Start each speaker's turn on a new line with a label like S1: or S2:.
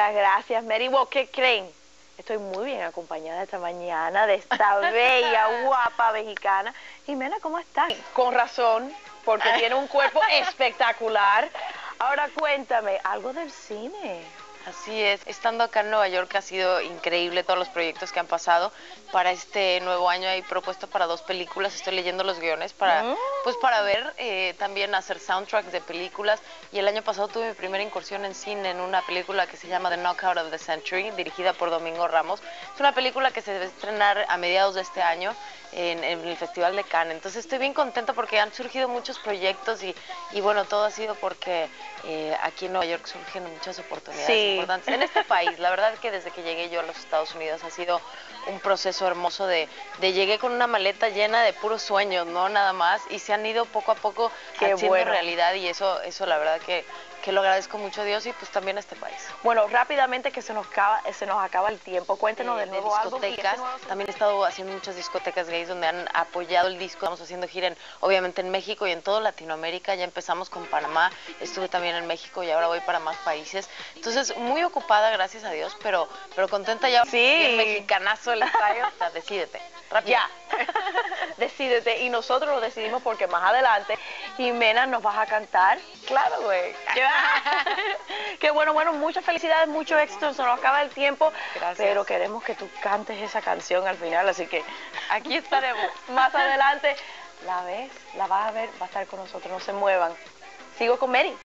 S1: Gracias, Mary. Wow, ¿qué creen? Estoy muy bien acompañada esta mañana de esta bella, guapa mexicana. Jimena, ¿cómo estás? Con razón, porque tiene un cuerpo espectacular. Ahora cuéntame, algo del cine.
S2: Así es, estando acá en Nueva York ha sido increíble todos los proyectos que han pasado. Para este nuevo año hay propuesto para 2 películas, estoy leyendo los guiones pues para ver, también hacer soundtracks de películas. Y el año pasado tuve mi primera incursión en cine en una película que se llama The Knockout of the Century, dirigida por Domingo Ramos. Es una película que se debe estrenar a mediados de este año en el Festival de Cannes. Entonces estoy bien contenta porque han surgido muchos proyectos y bueno, todo ha sido porque aquí en Nueva York surgen muchas oportunidades importantes. En este país, la verdad que desde que llegué yo a los Estados Unidos ha sido un proceso hermoso de llegué con una maleta llena de puros sueños, no nada más, y se han ido poco a poco haciendo realidad, y eso la verdad que lo agradezco mucho a Dios y pues también a este país.
S1: Bueno, rápidamente que se nos acaba el tiempo. Cuéntenos del nuevo álbum.
S2: También he estado haciendo muchas discotecas gays donde han apoyado el disco. Estamos haciendo gira obviamente en México y en toda Latinoamérica. Ya empezamos con Panamá, estuve también en México y ahora voy para más países. Entonces, muy ocupada, gracias a Dios, pero contenta ya.
S1: Sí.
S2: Bien mexicanazo el ensayo. O sea, decídete. Rápido.
S1: Ya. Decídete. Y nosotros lo decidimos porque más adelante, Jimena, nos vas a cantar. Claro, güey. Qué bueno, muchas felicidades, mucho éxito. Se nos acaba el tiempo.
S2: Gracias.
S1: Pero queremos que tú cantes esa canción al final, así que
S2: aquí estaremos.
S1: Más adelante, la ves, la vas a ver, va a estar con nosotros. No se muevan. Sigo con Mary.